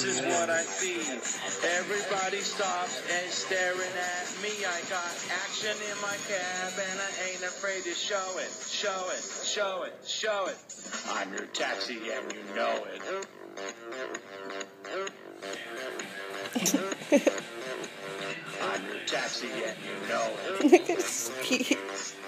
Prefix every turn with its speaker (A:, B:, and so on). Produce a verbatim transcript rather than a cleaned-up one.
A: is what I see. Everybody stops and staring at me. I got action in my cab and I ain't afraid to show it, show it, show it, show it. I'm your taxi and you know it. I'm your taxi and you know it.
B: Look at his feet.